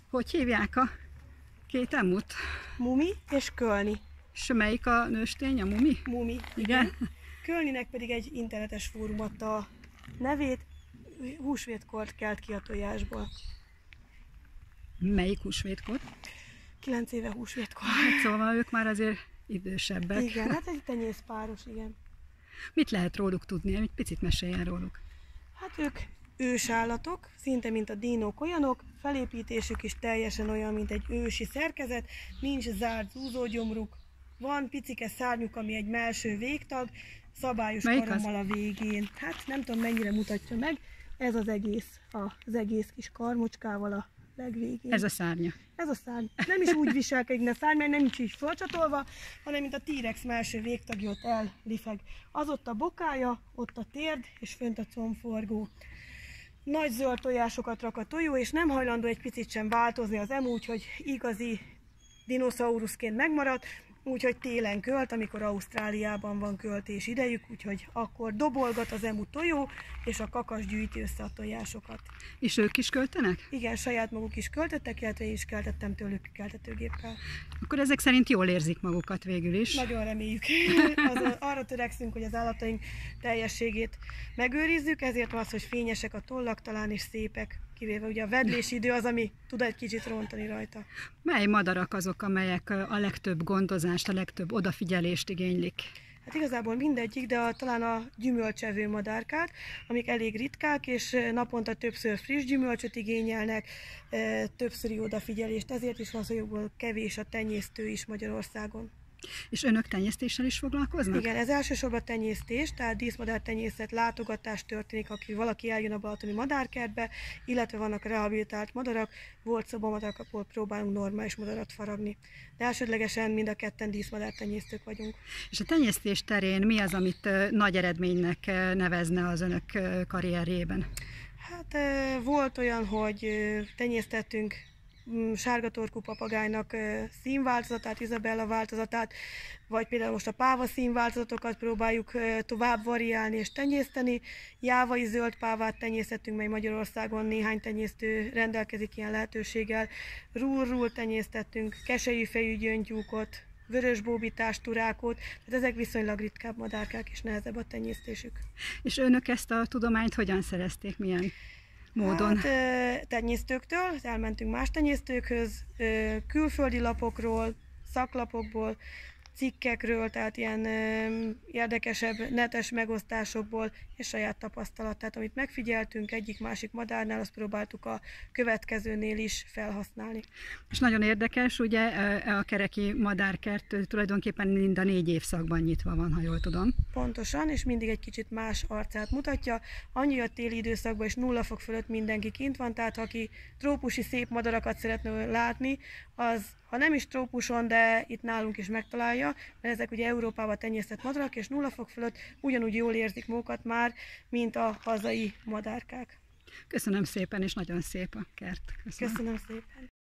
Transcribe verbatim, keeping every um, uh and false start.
Hogy hívják a két emut? Mumi és Kölni. És melyik a nőstény, a Mumi? Mumi. Igen. Kölninek pedig egy internetes fórum adta a nevét, húsvétkor kelt ki a tojásból. Melyik húsvétkor? Kilenc éve húsvétkor. Hát szóval ők már azért idősebbek. Igen, hát egy tenyészpáros, igen. Mit lehet róluk tudni? Egy picit meséljen róluk. Hát ők ősállatok, szinte mint a dinók olyanok, felépítésük is teljesen olyan, mint egy ősi szerkezet, nincs zárt zúzógyomruk, van picike szárnyuk, ami egy mellső végtag, szabályos Melyik karommal a végén. Hát nem tudom mennyire mutatja meg, ez az egész, az egész kis karmocskával a legvégén. Ez a szárnya. Ez a szárny. Nem is úgy viselkedik a szárny, mert nem is így fölcsatolva, hanem mint a T-rex mellső végtagja ott ellifeg. Az ott a bokája, ott a térd, és fönt a combforgó. Nagy zöld tojásokat rak a tojó, és nem hajlandó egy picit sem változni az emu, úgyhogy igazi dinoszauruszként megmaradt, úgyhogy télen költ, amikor Ausztráliában van költés idejük, úgyhogy akkor dobolgat az emu tojó, és a kakas gyűjti össze a tojásokat. És ők is költenek? Igen, saját maguk is költöttek, illetve én is keltettem tőlük keltetőgéppel. Akkor ezek szerint jól érzik magukat végül is. Nagyon reméljük. Az, arra törekszünk, hogy az állataink teljességét megőrizzük, ezért van az, hogy fényesek a tollak talán és szépek, kivéve ugye a vedlési idő az, ami tud egy kicsit rontani rajta. Mely madarak azok, amelyek a legtöbb gondozást, a legtöbb odafigyelést igénylik? Hát igazából mindegyik, de a, talán a gyümölcsevő madárkák, amik elég ritkák, és naponta többször friss gyümölcsöt igényelnek, többszöri odafigyelést, ezért is van szó, hogy kevés a tenyésztő is Magyarországon. És önök tenyésztéssel is foglalkoznak? Igen, ez elsősorban tenyésztés, tehát díszmadártenyészet, látogatás történik, aki valaki eljön a balatoni madárkertbe, illetve vannak rehabilitált madarak, volt szobamadarak, ahol próbálunk normális madarat faragni. De elsődlegesen mind a ketten díszmadártenyésztők vagyunk. És a tenyésztés terén mi az, amit nagy eredménynek nevezne az önök karrierjében? Hát volt olyan, hogy tenyésztettünk sárgatorkú papagájnak színváltozatát, Izabella változatát, vagy például most a páva színváltozatokat próbáljuk tovább variálni és tenyészteni. Jávai zöld pávát tenyésztettünk, mely Magyarországon néhány tenyésztő rendelkezik ilyen lehetőséggel. Rúrról tenyésztettünk, keselyű fejű gyöngytyúkot, vörösbóbitás, turákot, tehát ezek viszonylag ritkább madárkák és nehezebb a tenyésztésük. És önök ezt a tudományt hogyan szerezték, milyen módon? Hát tenyésztőktől, elmentünk más tenyésztőkhöz, külföldi lapokról, szaklapokból, cikkekről, tehát ilyen érdekesebb netes megosztásokból és saját tapasztalat. Tehát amit megfigyeltünk egyik-másik madárnál, azt próbáltuk a következőnél is felhasználni. És nagyon érdekes, ugye a kereki madárkert tulajdonképpen mind a négy évszakban nyitva van, ha jól tudom. Pontosan, és mindig egy kicsit más arcát mutatja. Annyi a téli időszakban, és nulla fok fölött mindenki kint van, tehát ha aki trópusi szép madarakat szeretne látni, az ha nem is trópuson, de itt nálunk is megtalálja, mert ezek ugye Európában tenyésztett madarak, és nulla fok fölött ugyanúgy jól érzik magukat már, mint a hazai madárkák. Köszönöm szépen, és nagyon szép a kert. Köszönöm, Köszönöm szépen.